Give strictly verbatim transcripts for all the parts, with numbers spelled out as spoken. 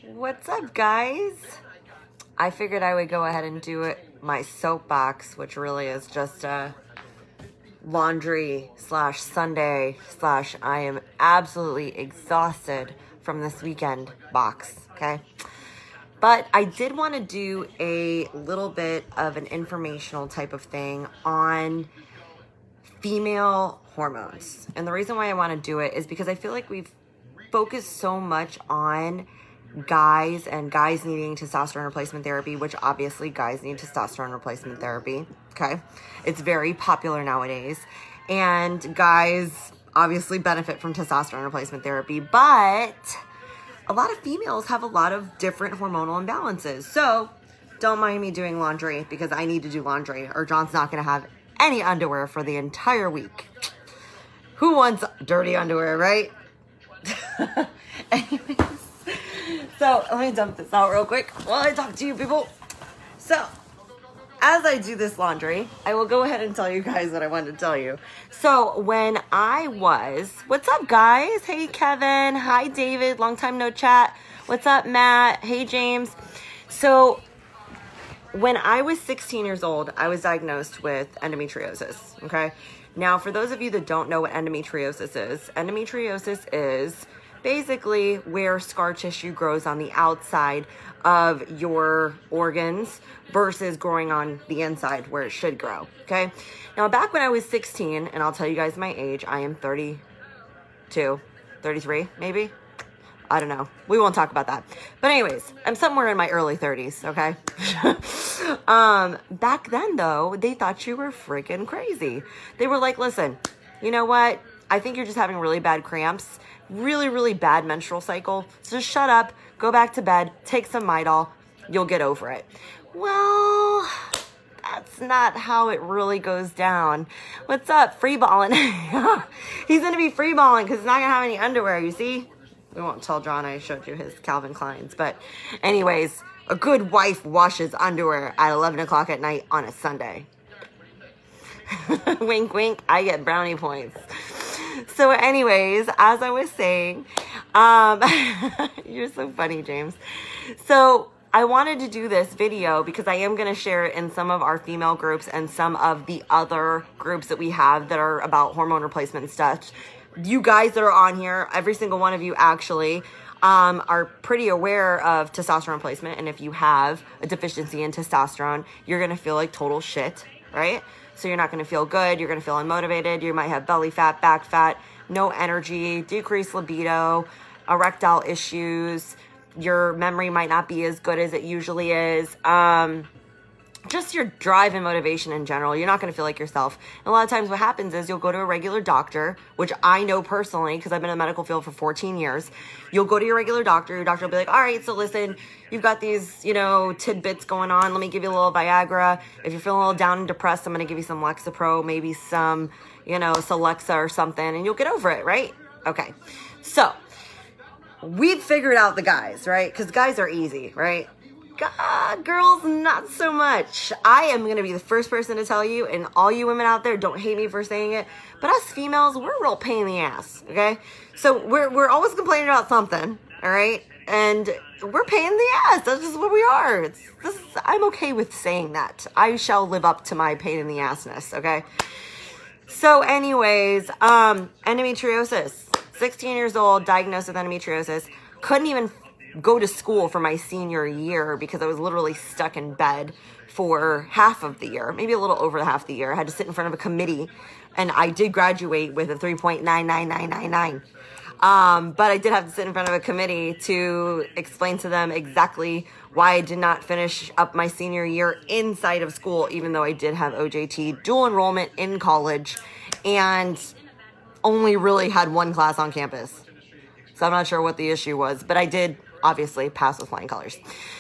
What's up, guys? I figured I would go ahead and do it my soapbox, which really is just a laundry slash Sunday slash I am absolutely exhausted from this weekend box, okay? But I did want to do a little bit of an informational type of thing on female hormones. And the reason why I want to do it is because I feel like we've focused so much on guys and guys needing testosterone replacement therapy, which obviously guys need testosterone replacement therapy, okay? It's very popular nowadays. And guys obviously benefit from testosterone replacement therapy, but a lot of females have a lot of different hormonal imbalances. So don't mind me doing laundry because I need to do laundry or John's not going to have any underwear for the entire week. Who wants dirty underwear, right? Anyways, so let me dump this out real quick while I talk to you people. So as I do this laundry, I will go ahead and tell you guys what I wanted to tell you. So when I was, what's up guys? Hey Kevin, hi David, long time no chat. What's up Matt? Hey James. So when I was sixteen years old, I was diagnosed with endometriosis, okay? Now, for those of you that don't know what endometriosis is, endometriosis is basically where scar tissue grows on the outside of your organs versus growing on the inside where it should grow, okay? Now, back when I was sixteen, and I'll tell you guys my age, I am thirty-two, thirty-three, maybe? I don't know. We won't talk about that. But anyways, I'm somewhere in my early thirties, okay? um, back then, though, they thought you were freaking crazy. They were like, listen, you know what? I think you're just having really bad cramps, really, really bad menstrual cycle. So just shut up, go back to bed, take some Midol, you'll get over it. Well, that's not how it really goes down. What's up? Free balling. He's going to be free balling because he's not going to have any underwear, you see? We won't tell John I showed you his Calvin Kleins. But anyways, a good wife washes underwear at eleven o'clock at night on a Sunday. Wink, wink. I get brownie points. So anyways, as I was saying, um, you're so funny, James. So I wanted to do this video because I am going to share it in some of our female groups and some of the other groups that we have that are about hormone replacement stuff. You guys that are on here, every single one of you actually, um, are pretty aware of testosterone replacement. And if you have a deficiency in testosterone, you're going to feel like total shit, right? So you're not going to feel good. You're going to feel unmotivated. You might have belly fat, back fat, no energy, decreased libido, erectile issues. Your memory might not be as good as it usually is. Um... Just your drive and motivation in general. You're not going to feel like yourself. And a lot of times what happens is you'll go to a regular doctor, which I know personally because I've been in the medical field for fourteen years. You'll go to your regular doctor. Your doctor will be like, all right, so listen, you've got these, you know, tidbits going on. Let me give you a little Viagra. If you're feeling a little down and depressed, I'm going to give you some Lexapro, maybe some, you know, Celexa or something, and you'll get over it, right? Okay. So we've figured out the guys, right? Because guys are easy, right? God, girls, not so much. I am going to be the first person to tell you, and all you women out there, don't hate me for saying it, but us females, we're a real pain in the ass, okay? So we're, we're always complaining about something, all right? And we're pain in the ass. That's just what we are. It's, this is, I'm okay with saying that. I shall live up to my pain in the assness, okay? So anyways, um, endometriosis. sixteen years old, diagnosed with endometriosis. Couldn't even go to school for my senior year because I was literally stuck in bed for half of the year, maybe a little over half the year. I had to sit in front of a committee, and I did graduate with a three point nine nine nine nine nine. Um, but I did have to sit in front of a committee to explain to them exactly why I did not finish up my senior year inside of school, even though I did have O J T, dual enrollment in college, and only really had one class on campus. So I'm not sure what the issue was, but I did obviously pass with flying colors.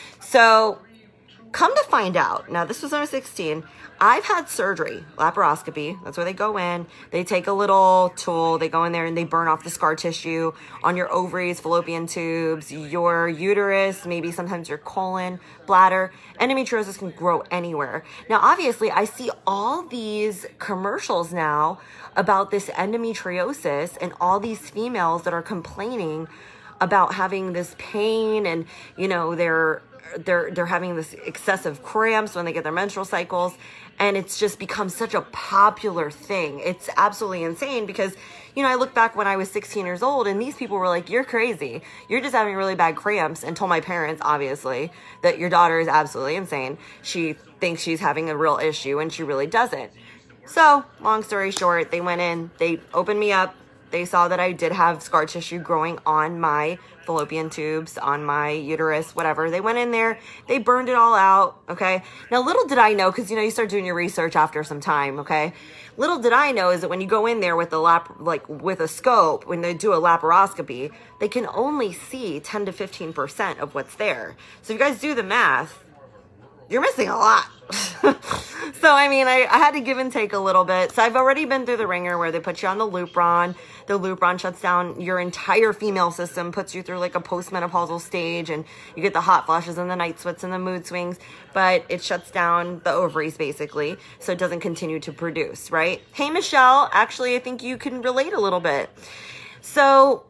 So come to find out, now this was when I was sixteen, I've had surgery, laparoscopy. That's where they go in, they take a little tool, they go in there and they burn off the scar tissue on your ovaries, fallopian tubes, your uterus, maybe sometimes your colon, bladder. Endometriosis can grow anywhere. Now, obviously, I see all these commercials now about this endometriosis and all these females that are complaining about having this pain, and, you know, they're, they're, they're having this excessive cramps when they get their menstrual cycles. And it's just become such a popular thing. It's absolutely insane because, you know, I look back when I was sixteen years old and these people were like, you're crazy. You're just having really bad cramps, and told my parents, obviously, that your daughter is absolutely insane. She thinks she's having a real issue and she really doesn't. So, long story short, they went in, they opened me up. They saw that I did have scar tissue growing on my fallopian tubes, on my uterus, whatever. They went in there, they burned it all out, okay? Now, little did I know, because, you know, you start doing your research after some time, okay? Little did I know is that when you go in there with a lap, like with a scope, when they do a laparoscopy, they can only see ten to fifteen percent of what's there. So if you guys do the math, you're missing a lot. So, I mean, I, I had to give and take a little bit. So I've already been through the ringer where they put you on the Lupron. The Lupron shuts down your entire female system, puts you through like a postmenopausal stage, and you get the hot flashes and the night sweats and the mood swings, but it shuts down the ovaries basically, so it doesn't continue to produce, right? Hey, Michelle, actually, I think you can relate a little bit. So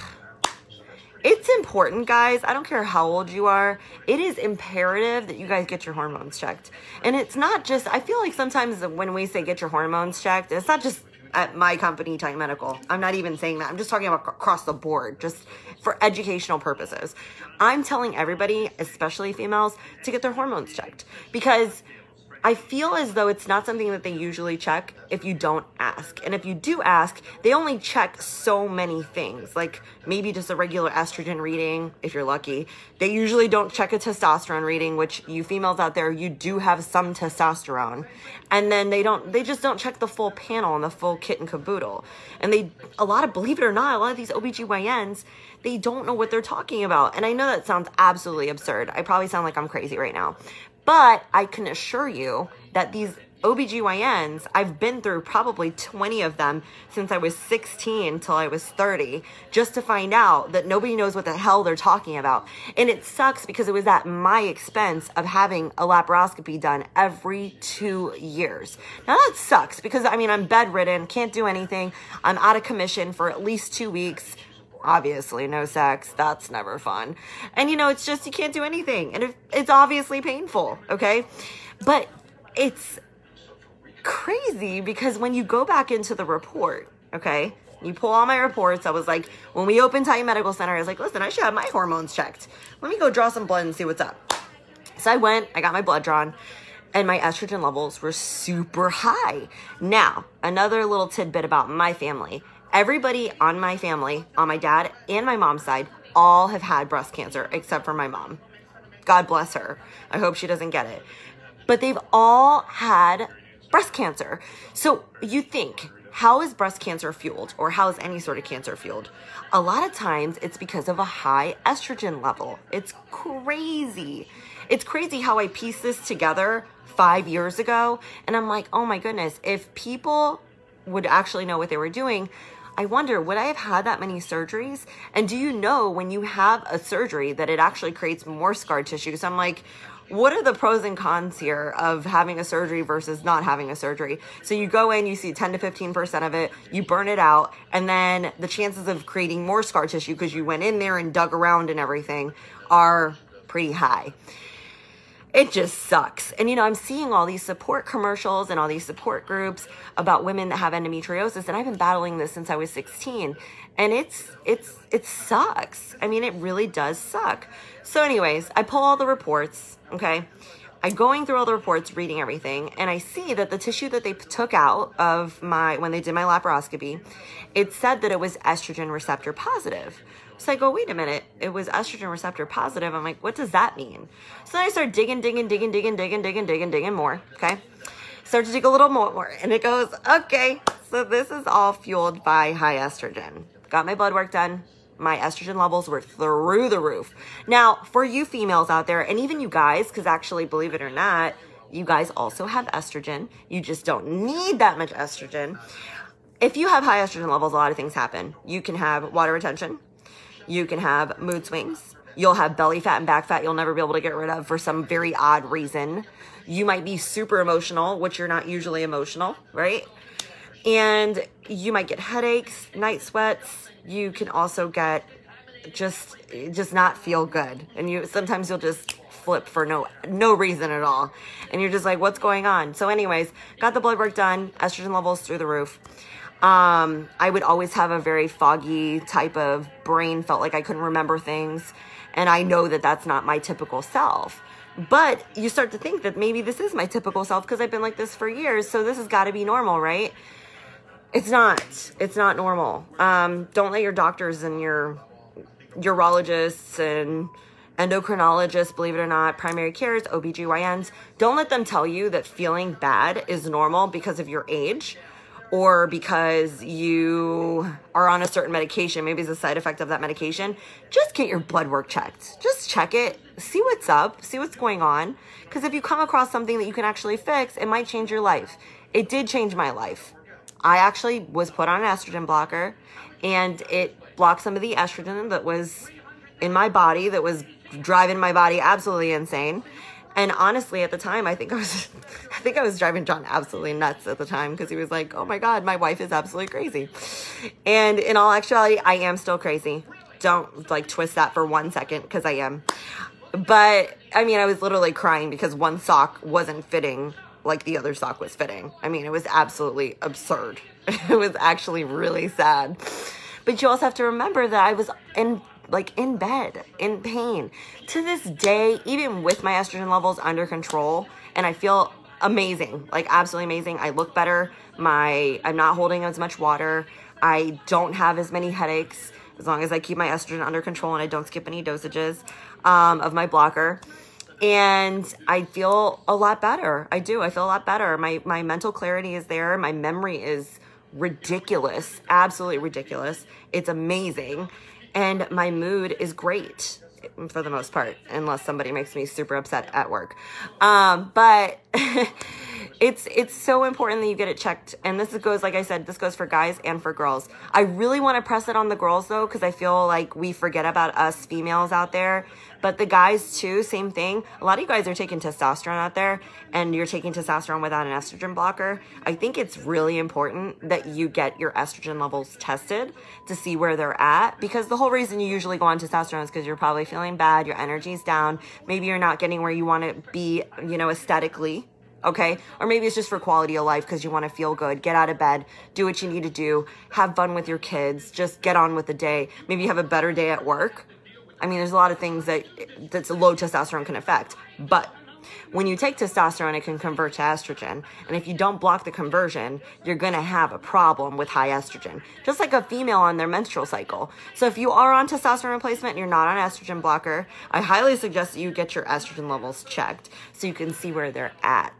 it's important, guys. I don't care how old you are. It is imperative that you guys get your hormones checked. And it's not just, I feel like sometimes when we say get your hormones checked, it's not just at my company, Titan Medical. I'm not even saying that. I'm just talking about across the board, just for educational purposes. I'm telling everybody, especially females, to get their hormones checked, because I feel as though it's not something that they usually check if you don't ask. And if you do ask, they only check so many things, like maybe just a regular estrogen reading, if you're lucky. They usually don't check a testosterone reading, which you females out there, you do have some testosterone. And then they don't, they just don't check the full panel and the full kit and caboodle. And they, a lot of, believe it or not, a lot of these O B G Y Ns, they don't know what they're talking about. And I know that sounds absolutely absurd. I probably sound like I'm crazy right now. But I can assure you that these O B G Y Ns, I've been through probably twenty of them since I was sixteen till I was thirty, just to find out that nobody knows what the hell they're talking about. And it sucks because it was at my expense of having a laparoscopy done every two years. Now that sucks because, I mean, I'm bedridden, can't do anything. I'm out of commission for at least two weeks. Obviously, no sex. That's never fun. And, you know, it's just you can't do anything. And it, it's obviously painful, okay? But it's crazy because when you go back into the report, okay, you pull all my reports. I was like, when we opened Titan Medical Center, I was like, listen, I should have my hormones checked. Let me go draw some blood and see what's up. So I went, I got my blood drawn, and my estrogen levels were super high. Now, another little tidbit about my family. Everybody on my family, on my dad and my mom's side, all have had breast cancer except for my mom. God bless her. I hope she doesn't get it. But they've all had breast cancer. So you think, how is breast cancer fueled, or how is any sort of cancer fueled? A lot of times it's because of a high estrogen level. It's crazy. It's crazy how I pieced this together five years ago. And I'm like, oh my goodness, if people would actually know what they were doing, I wonder, would I have had that many surgeries? And do you know when you have a surgery that it actually creates more scar tissue? So I'm like, what are the pros and cons here of having a surgery versus not having a surgery? So you go in, you see ten to fifteen percent of it, you burn it out, and then the chances of creating more scar tissue because you went in there and dug around and everything are pretty high. It just sucks. And, you know, I'm seeing all these support commercials and all these support groups about women that have endometriosis. And I've been battling this since I was sixteen. And it's, it's, it sucks. I mean, it really does suck. So anyways, I pull all the reports, okay? I'm going through all the reports, reading everything, and I see that the tissue that they took out of my, when they did my laparoscopy, it said that it was estrogen receptor positive. So I go, wait a minute, it was estrogen receptor positive. I'm like, what does that mean? So then I start digging, digging, digging, digging, digging, digging, digging, digging more, okay? Start to dig a little more, more, and it goes, okay, so this is all fueled by high estrogen. Got my blood work done. My estrogen levels were through the roof. Now, for you females out there, and even you guys, because actually, believe it or not, you guys also have estrogen. You just don't need that much estrogen. If you have high estrogen levels, a lot of things happen. You can have water retention. You can have mood swings. You'll have belly fat and back fat you'll never be able to get rid of for some very odd reason. You might be super emotional, which you're not usually emotional, right? And you might get headaches, night sweats. You can also get just, just not feel good. And you, sometimes you'll just flip for no, no reason at all. And you're just like, what's going on? So anyways, got the blood work done, estrogen levels through the roof. Um, I would always have a very foggy type of brain, felt like I couldn't remember things. And I know that that's not my typical self. But you start to think that maybe this is my typical self because I've been like this for years. So this has got to be normal, right? It's not. It's not normal. Um, don't let your doctors and your urologists and endocrinologists, believe it or not, primary cares, O B G Y Ns, don't let them tell you that feeling bad is normal because of your age or because you are on a certain medication. Maybe it's a side effect of that medication. Just get your blood work checked. Just check it. See what's up. See what's going on. Because if you come across something that you can actually fix, it might change your life. It did change my life. I actually was put on an estrogen blocker, and it blocked some of the estrogen that was in my body that was driving my body absolutely insane. And honestly, at the time, I think I was, I think I was driving John absolutely nuts at the time because he was like, "Oh my God, my wife is absolutely crazy." And in all actuality, I am still crazy. Don't like twist that for one second because I am. But I mean, I was literally crying because one sock wasn't fitting like the other sock was fitting. I mean, it was absolutely absurd. It was actually really sad. But you also have to remember that I was in like in bed, in pain. To this day, even with my estrogen levels under control, and I feel amazing, like absolutely amazing. I look better. My, I'm not holding as much water. I don't have as many headaches as long as I keep my estrogen under control and I don't skip any dosages um, of my blocker. And I feel a lot better. I do. I feel a lot better. My, my mental clarity is there. My memory is ridiculous, absolutely ridiculous. It's amazing. And my mood is great for the most part, unless somebody makes me super upset at work. Um, but it's it's so important that you get it checked. And this goes, like I said, this goes for guys and for girls. I really want to press it on the girls, though, because I feel like we forget about us females out there. But the guys, too, same thing. A lot of you guys are taking testosterone out there, and you're taking testosterone without an estrogen blocker. I think it's really important that you get your estrogen levels tested to see where they're at, because the whole reason you usually go on testosterone is because you're probably feeling bad, your energy's down, maybe you're not getting where you want to be, you know, aesthetically, okay? Or maybe it's just for quality of life because you want to feel good, get out of bed, do what you need to do, have fun with your kids, just get on with the day. Maybe you have a better day at work. I mean, there's a lot of things that that's low testosterone can affect, but when you take testosterone, it can convert to estrogen. And if you don't block the conversion, you're going to have a problem with high estrogen, just like a female on their menstrual cycle. So if you are on testosterone replacement and you're not on estrogen blocker, I highly suggest that you get your estrogen levels checked so you can see where they're at.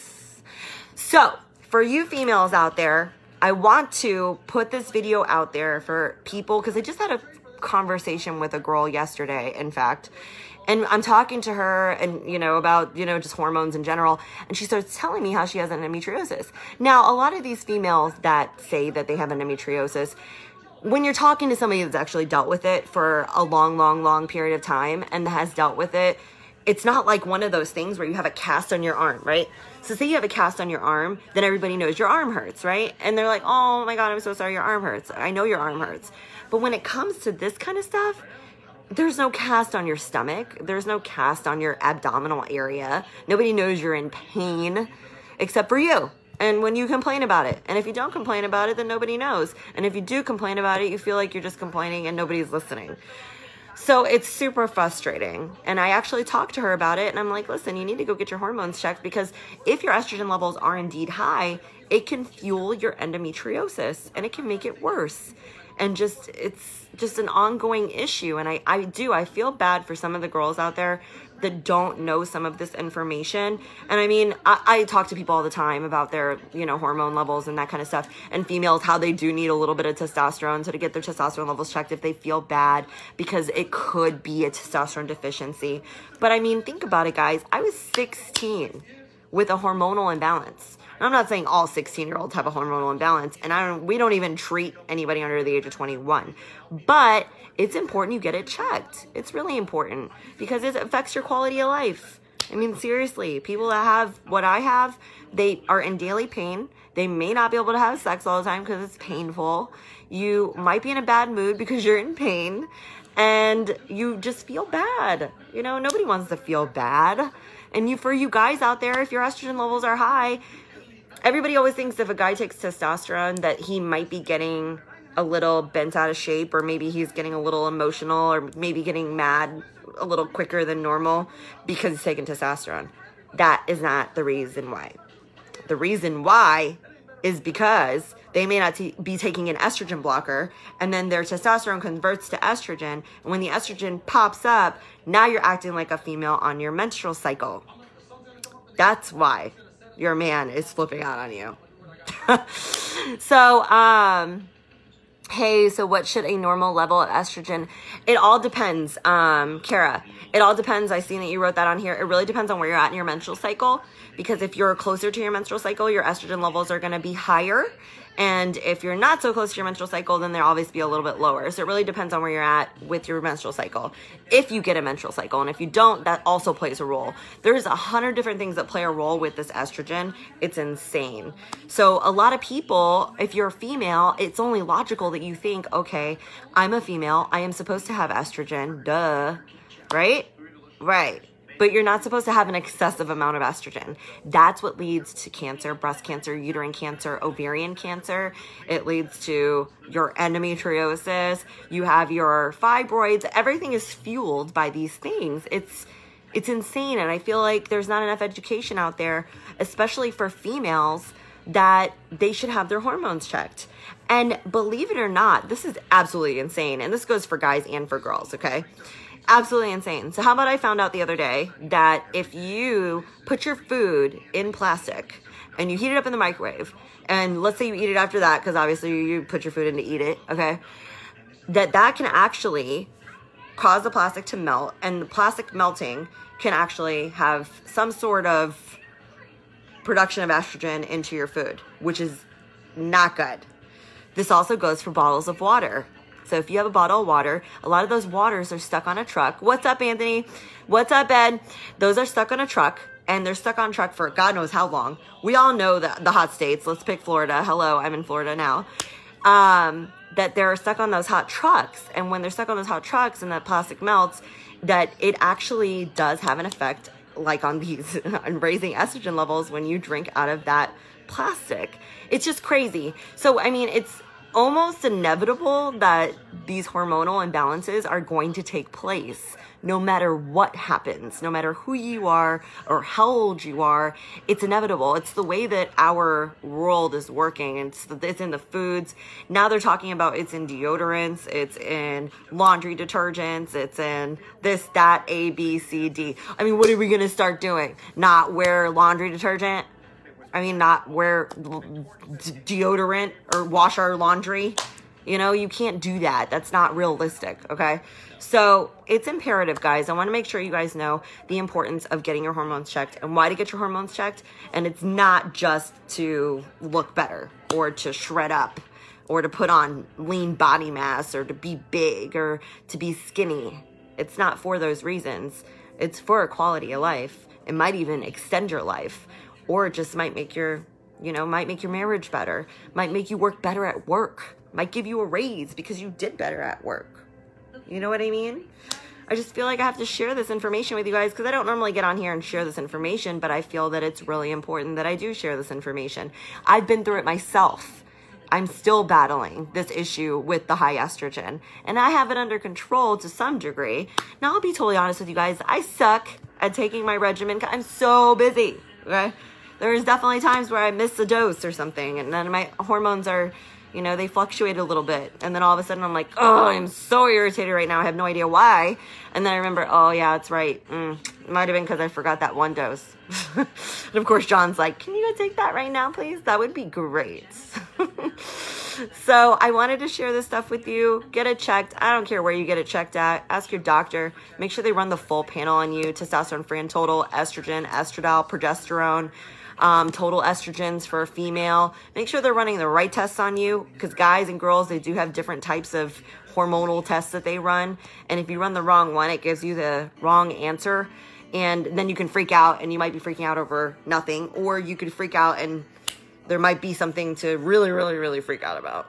So for you females out there, I want to put this video out there for people because I just had a conversation with a girl yesterday, in fact, and I'm talking to her and, you know, about, you know, just hormones in general. And she starts telling me how she has endometriosis. Now, a lot of these females that say that they have endometriosis, when you're talking to somebody that's actually dealt with it for a long, long, long period of time and has dealt with it, it's not like one of those things where you have a cast on your arm, right? So say you have a cast on your arm, then everybody knows your arm hurts, right? And they're like, oh my God, I'm so sorry, your arm hurts. I know your arm hurts. But when it comes to this kind of stuff, there's no cast on your stomach. There's no cast on your abdominal area. Nobody knows you're in pain except for you. And when you complain about it. And if you don't complain about it, then nobody knows. And if you do complain about it, you feel like you're just complaining and nobody's listening. So it's super frustrating. And I actually talked to her about it. And I'm like, listen, you need to go get your hormones checked, because if your estrogen levels are indeed high, it can fuel your endometriosis and it can make it worse. And just, it's just an ongoing issue. And I, I do, I feel bad for some of the girls out there that don't know some of this information. And I mean, I, I talk to people all the time about their, you know, hormone levels and that kind of stuff. And females, how they do need a little bit of testosterone. So to get their testosterone levels checked if they feel bad, because it could be a testosterone deficiency. But I mean, think about it, guys. I was sixteen with a hormonal imbalance. I'm not saying all sixteen-year-olds have a hormonal imbalance, and I don't, we don't even treat anybody under the age of twenty-one. But it's important you get it checked. It's really important because it affects your quality of life. I mean, seriously, people that have what I have, they are in daily pain. They may not be able to have sex all the time because it's painful. You might be in a bad mood because you're in pain. and you just feel bad. You know, nobody wants to feel bad. And you, for you guys out there, if your estrogen levels are high, everybody always thinks if a guy takes testosterone that he might be getting a little bent out of shape, or maybe he's getting a little emotional, or maybe getting mad a little quicker than normal because he's taking testosterone. That is not the reason why. The reason why is because they may not t- be taking an estrogen blocker, and then their testosterone converts to estrogen, and when the estrogen pops up, now you're acting like a female on your menstrual cycle. That's why your man is flipping out on you. So, um... hey, so what should a normal level of estrogen? It all depends, um, Kara. It all depends. I seen that you wrote that on here. It really depends on where you're at in your menstrual cycle, because if you're closer to your menstrual cycle, your estrogen levels are going to be higher. And if you're not so close to your menstrual cycle, then they'll always be a little bit lower. So it really depends on where you're at with your menstrual cycle. If you get a menstrual cycle, and if you don't, that also plays a role. There's a hundred different things that play a role with this estrogen. It's insane. So a lot of people, if you're a female, it's only logical that you think, okay, I'm a female. I am supposed to have estrogen. Duh. Right? Right. But you're not supposed to have an excessive amount of estrogen. That's what leads to cancer, breast cancer, uterine cancer, ovarian cancer. It leads to your endometriosis. You have your fibroids. Everything is fueled by these things. It's it's insane. And I feel like there's not enough education out there, especially for females, that they should have their hormones checked. And believe it or not, this is absolutely insane. And this goes for guys and for girls, okay? Absolutely insane. So how about I found out the other day that if you put your food in plastic and you heat it up in the microwave, and let's say you eat it after that, because obviously you put your food in to eat it, okay, that that can actually cause the plastic to melt, and the plastic melting can actually have some sort of production of estrogen into your food, which is not good. This also goes for bottles of water. So if you have a bottle of water, a lot of those waters are stuck on a truck. What's up, Anthony? What's up, Ed? Those are stuck on a truck, and they're stuck on a truck for God knows how long. We all know the, the hot states. Let's pick Florida. Hello, I'm in Florida now. Um, that they're stuck on those hot trucks. And when they're stuck on those hot trucks and that plastic melts, that it actually does have an effect like on these, on raising estrogen levels when you drink out of that plastic. It's just crazy. So, I mean, it's almost inevitable that these hormonal imbalances are going to take place no matter what happens, no matter who you are or how old you are. It's inevitable. It's the way that our world is working. It's, it's in the foods. Now they're talking about it's in deodorants, it's in laundry detergents, it's in this, that, A, B, C, D. I mean, what are we going to start doing? Not wear laundry detergent? I mean, not wear deodorant or wash our laundry. You know, you can't do that. That's not realistic, okay? So it's imperative, guys. I want to make sure you guys know the importance of getting your hormones checked and why to get your hormones checked. And it's not just to look better or to shred up or to put on lean body mass or to be big or to be skinny. It's not for those reasons. It's for a quality of life. It might even extend your life. Or it just might make your, you know, might make your marriage better. Might make you work better at work. Might give you a raise because you did better at work. You know what I mean? I just feel like I have to share this information with you guys because I don't normally get on here and share this information, but I feel that it's really important that I do share this information. I've been through it myself. I'm still battling this issue with the high estrogen, and I have it under control to some degree. Now, I'll be totally honest with you guys. I suck at taking my regimen. I'm so busy, okay? There's definitely times where I miss a dose or something, and then my hormones are, you know, they fluctuate a little bit. And then all of a sudden I'm like, oh, I'm so irritated right now. I have no idea why. And then I remember, oh, yeah, it's right. Mm, it might have been because I forgot that one dose. And of course, John's like, can you go take that right now, please? That would be great. So I wanted to share this stuff with you. Get it checked. I don't care where you get it checked at. Ask your doctor. Make sure they run the full panel on you. Testosterone-free and total, estrogen, estradiol, progesterone. Um, total estrogens for a female. Make sure they're running the right tests on you, because guys and girls, they do have different types of hormonal tests that they run. And if you run the wrong one, it gives you the wrong answer. And then you can freak out, and you might be freaking out over nothing. Or you could freak out and there might be something to really, really, really freak out about.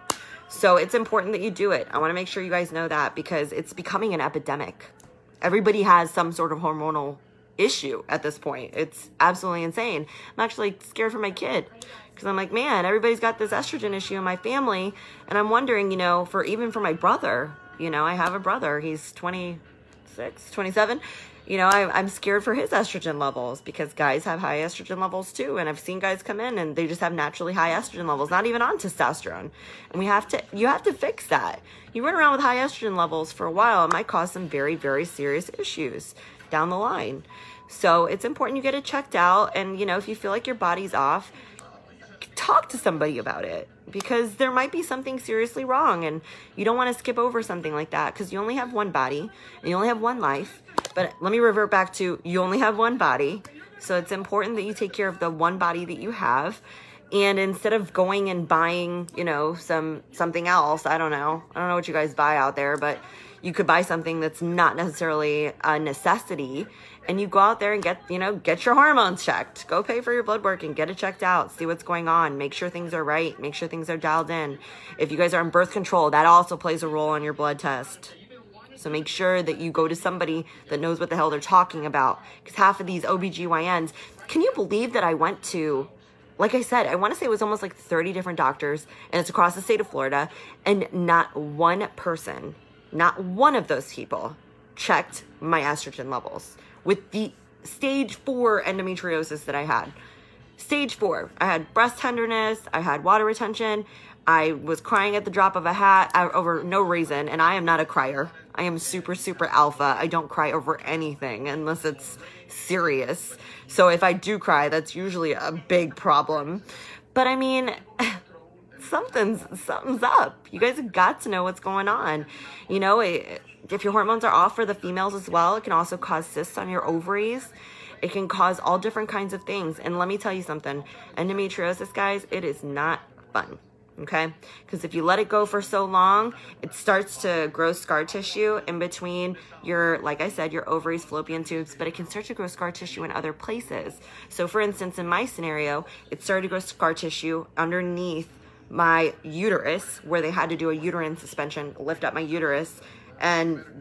So it's important that you do it. I want to make sure you guys know that because it's becoming an epidemic. Everybody has some sort of hormonal issue at this point. It's absolutely insane. I'm actually scared for my kid because I'm like, man, everybody's got this estrogen issue in my family. And I'm wondering, you know, for even for my brother, you know, I have a brother, he's twenty-six, twenty-seven. You know, I, I'm scared for his estrogen levels because guys have high estrogen levels too. And I've seen guys come in and they just have naturally high estrogen levels, not even on testosterone. And we have to, you have to fix that. You run around with high estrogen levels for a while, it might cause some very, very serious issues down the line. So it's important you get it checked out. And, you know, if you feel like your body's off, talk to somebody about it because there might be something seriously wrong and you don't want to skip over something like that because you only have one body and you only have one life. But let me revert back to you only have one body. So it's important that you take care of the one body that you have. And instead of going and buying, you know, some something else, I don't know. I don't know what you guys buy out there, but you could buy something that's not necessarily a necessity. And you go out there and get, you know, get your hormones checked. Go pay for your blood work and get it checked out. See what's going on. Make sure things are right. Make sure things are dialed in. If you guys are on birth control, that also plays a role on your blood test. So make sure that you go to somebody that knows what the hell they're talking about. Because half of these O B G Y Ns, can you believe that I went to, like I said, I want to say it was almost like thirty different doctors, and it's across the state of Florida, and not one person, not one of those people checked my estrogen levels with the stage four endometriosis that I had. Stage four, I had breast tenderness, I had water retention, I was crying at the drop of a hat over no reason, and I am not a crier. I am super, super alpha. I don't cry over anything unless it's serious. So if I do cry, that's usually a big problem. But I mean, something's, something's up. You guys have got to know what's going on. You know, it, if your hormones are off for the females as well, it can also cause cysts on your ovaries. It can cause all different kinds of things. And let me tell you something, endometriosis, guys, it is not fun. Okay, because if you let it go for so long, it starts to grow scar tissue in between your, like I said, your ovaries, fallopian tubes, but it can start to grow scar tissue in other places. So for instance, in my scenario, it started to grow scar tissue underneath my uterus where they had to do a uterine suspension, lift up my uterus and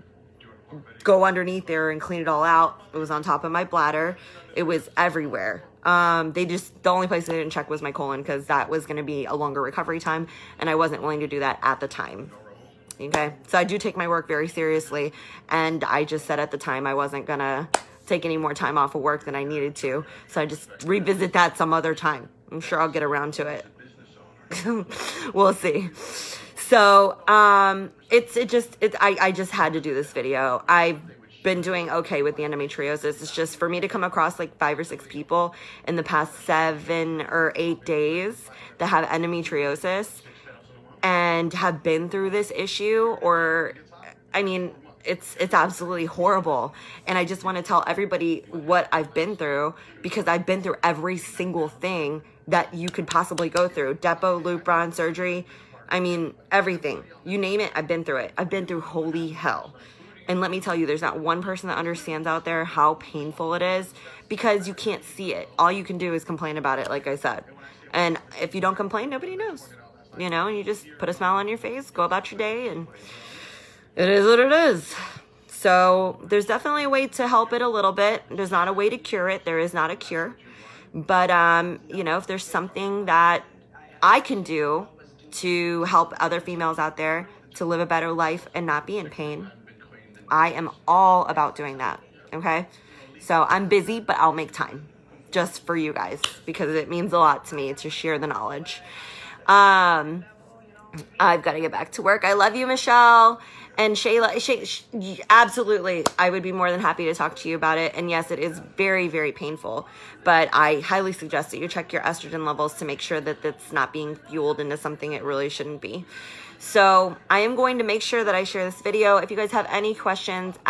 go underneath there and clean it all out. It was on top of my bladder. It was everywhere. Um, they just, the only place they didn't check was my colon because that was going to be a longer recovery time and I wasn't willing to do that at the time. Okay. So I do take my work very seriously. And I just said at the time I wasn't going to take any more time off of work than I needed to. So I just revisit that some other time. I'm sure I'll get around to it. We'll see. So, um, it's, it just, it, I, I just had to do this video. I've been doing okay with the endometriosis. It's just for me to come across like five or six people in the past seven or eight days that have endometriosis and have been through this issue, or, I mean, it's, it's absolutely horrible. And I just want to tell everybody what I've been through because I've been through every single thing that you could possibly go through. Depo, Lupron, surgery. I mean, everything. You name it, I've been through it. I've been through holy hell. And let me tell you, there's not one person that understands out there how painful it is because you can't see it. All you can do is complain about it, like I said. And if you don't complain, nobody knows. You know, and you just put a smile on your face, go about your day, and it is what it is. So there's definitely a way to help it a little bit. There's not a way to cure it. There is not a cure. But, um, you know, if there's something that I can do to help other females out there to live a better life and not be in pain, I am all about doing that, okay? So I'm busy, but I'll make time just for you guys because it means a lot to me to share the knowledge. Um, I've got to get back to work. I love you, Michelle. And Shayla, Shay, Shay, absolutely, I would be more than happy to talk to you about it. And yes, it is very, very painful. But I highly suggest that you check your estrogen levels to make sure that it's not being fueled into something it really shouldn't be. So I am going to make sure that I share this video. If you guys have any questions at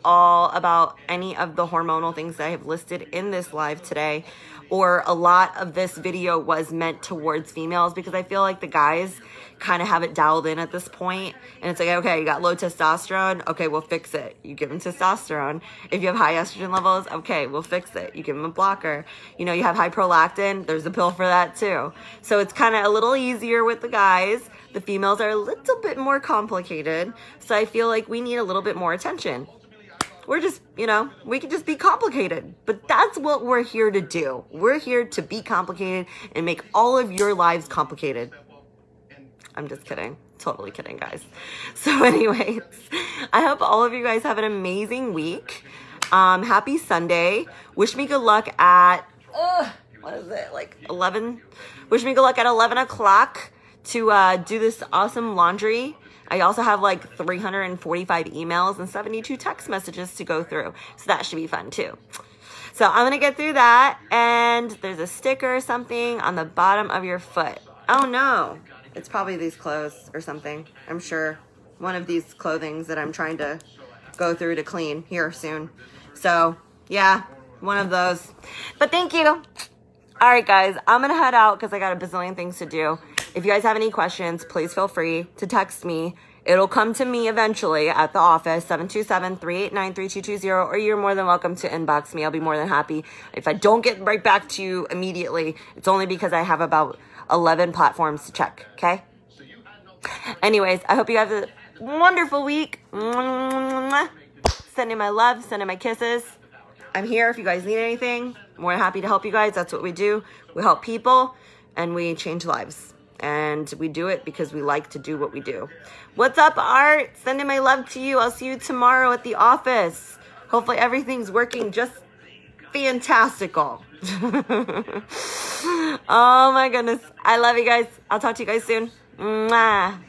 all about any of the hormonal things that I have listed in this live today, or a lot of this video was meant towards females, because I feel like the guys kind of have it dialed in at this point, and it's like, okay, you got low testosterone, okay, we'll fix it. You give them testosterone. If you have high estrogen levels, okay, we'll fix it. You give them a blocker. You know, you have high prolactin, there's a pill for that too. So it's kind of a little easier with the guys. The females are a little bit more complicated, so I feel like we need a little bit more attention. We're just, you know, we can just be complicated, but that's what we're here to do. We're here to be complicated and make all of your lives complicated. I'm just kidding. Totally kidding, guys. So anyways, I hope all of you guys have an amazing week. Um, happy Sunday. Wish me good luck at, uh, what is it, like eleven? Wish me good luck at eleven o'clock to uh, do this awesome laundry. I also have like three hundred forty-five emails and seventy-two text messages to go through. So that should be fun too. So I'm going to get through that. And there's a sticker or something on the bottom of your foot. Oh no. It's probably these clothes or something. I'm sure one of these clothings that I'm trying to go through to clean here soon. So yeah, one of those. But thank you. All right, guys, I'm going to head out because I got a bazillion things to do. If you guys have any questions, please feel free to text me. It'll come to me eventually at the office, seven two seven, three eight nine, three two two zero, or you're more than welcome to inbox me. I'll be more than happy. If I don't get right back to you immediately, it's only because I have about eleven platforms to check, okay? Anyways, I hope you have a wonderful week. Sending my love, sending my kisses. I'm here if you guys need anything. I'm more than happy to help you guys. That's what we do. We help people, and we change lives. And we do it because we like to do what we do. What's up, Art? Sending my love to you. I'll see you tomorrow at the office. Hopefully everything's working just fantastical. Oh my goodness. I love you guys. I'll talk to you guys soon. Mwah.